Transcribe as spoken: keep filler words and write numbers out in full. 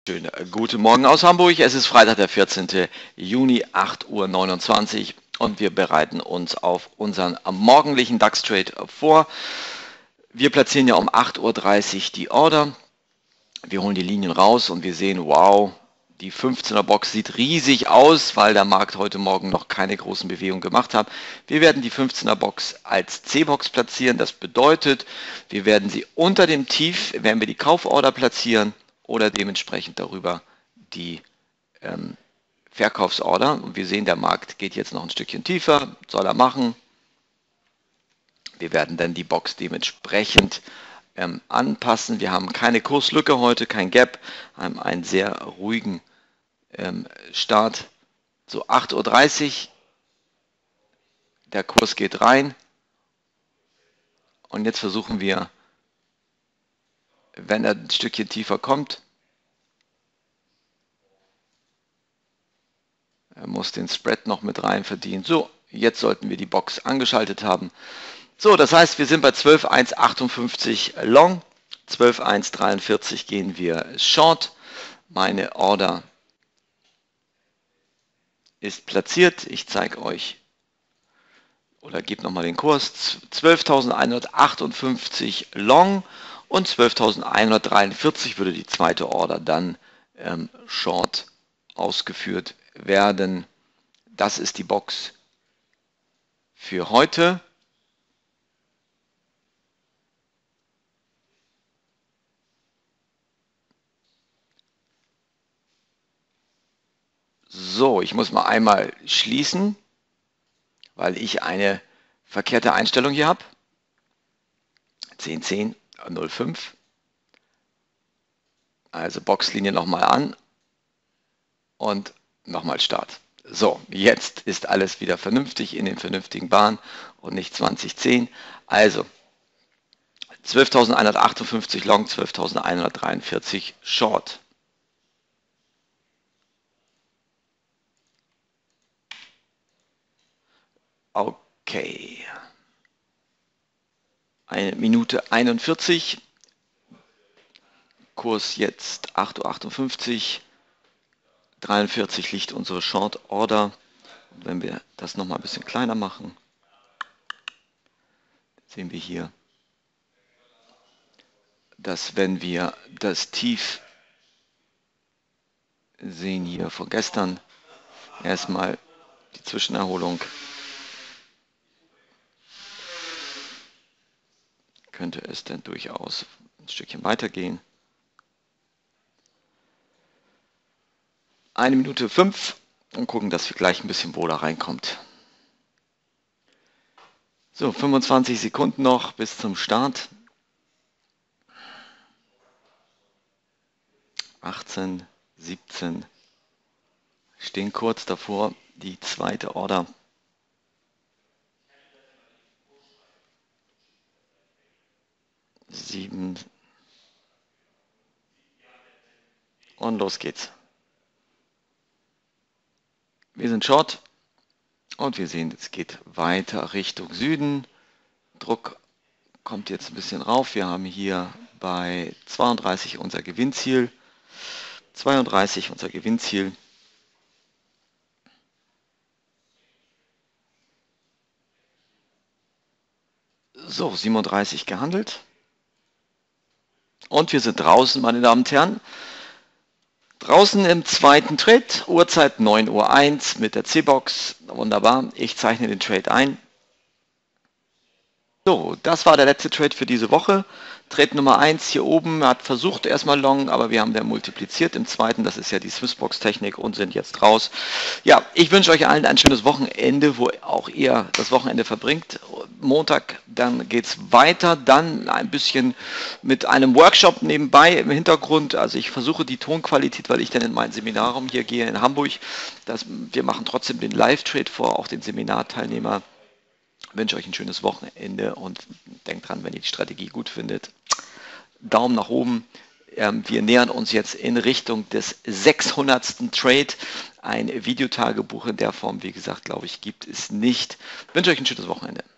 Schönen guten Morgen aus Hamburg. Es ist Freitag, der vierzehnte Juni, acht Uhr neunundzwanzig und wir bereiten uns auf unseren morgendlichen DAX-Trade vor. Wir platzieren ja um acht Uhr dreißig die Order. Wir holen die Linien raus und wir sehen, wow, die fünfzehner Box sieht riesig aus, weil der Markt heute Morgen noch keine großen Bewegungen gemacht hat. Wir werden die fünfzehner Box als C-Box platzieren. Das bedeutet, wir werden sie unter dem Tief, werden wir die Kauforder platzieren oder dementsprechend darüber die ähm, Verkaufsorder. Und wir sehen, der Markt geht jetzt noch ein Stückchen tiefer, soll er machen. Wir werden dann die Box dementsprechend ähm, anpassen. Wir haben keine Kurslücke heute, kein Gap, haben einen sehr ruhigen ähm, Start. So acht Uhr dreißig, der Kurs geht rein und jetzt versuchen wir, wenn er ein Stückchen tiefer kommt, er muss den Spread noch mit rein verdienen. So, jetzt sollten wir die Box angeschaltet haben. So, das heißt, wir sind bei zwölf Komma eins achtundfünfzig Long, zwölf Komma eins dreiundvierzig gehen wir Short. Meine Order ist platziert. Ich zeige euch oder gebe nochmal den Kurs. zwölftausendeinhundertachtundfünfzig Long und zwölftausendeinhundertdreiundvierzig würde die zweite Order dann ähm, Short ausgeführt werden. Das ist die Box für heute. So, ich muss mal einmal schließen, weil ich eine verkehrte Einstellung hier habe. zehn zehn null fünf. Also Boxlinie nochmal an und nochmal Start. So, jetzt ist alles wieder vernünftig in den vernünftigen Bahnen und nicht zwanzig zehn. Also zwölftausendeinhundertachtundfünfzig Long, zwölftausendeinhundertdreiundvierzig Short. Okay. Eine Minute einundvierzig. Kurs jetzt acht Uhr achtundfünfzig. dreiundvierzig liegt unsere Short Order. Und wenn wir das nochmal ein bisschen kleiner machen, sehen wir hier, dass wenn wir das Tief sehen hier von gestern, erstmal die Zwischenerholung, könnte es dann durchaus ein Stückchen weitergehen. Eine Minute fünf und gucken, dass wir gleich ein bisschen wohler reinkommt. So, fünfundzwanzig Sekunden noch bis zum Start. achtzehn, siebzehn, stehen kurz davor, die zweite Order. sieben und los geht's. Wir sind Short und wir sehen, es geht weiter Richtung Süden. Druck kommt jetzt ein bisschen rauf. Wir haben hier bei zweiunddreißig unser Gewinnziel. zweiunddreißig unser Gewinnziel. So, siebenunddreißig gehandelt. Und wir sind draußen, meine Damen und Herren. Draußen im zweiten Trade, Uhrzeit neun Uhr eins mit der C-Box. Wunderbar, ich zeichne den Trade ein. So, das war der letzte Trade für diese Woche. Trade Nummer eins hier oben hat versucht erstmal Long, aber wir haben den multipliziert im zweiten. Das ist ja die Swissbox-Technik und sind jetzt raus. Ja, ich wünsche euch allen ein schönes Wochenende, wo auch ihr das Wochenende verbringt. Montag, dann geht es weiter, dann ein bisschen mit einem Workshop nebenbei im Hintergrund. Also ich versuche die Tonqualität, weil ich dann in mein Seminarraum hier gehe in Hamburg. Das, wir machen trotzdem den Live-Trade vor, auch den Seminarteilnehmer. Ich wünsche euch ein schönes Wochenende und denkt dran, wenn ihr die Strategie gut findet, Daumen nach oben. Wir nähern uns jetzt in Richtung des sechshundertsten Trade. Ein Videotagebuch in der Form, wie gesagt, glaube ich, gibt es nicht. Ich wünsche euch ein schönes Wochenende.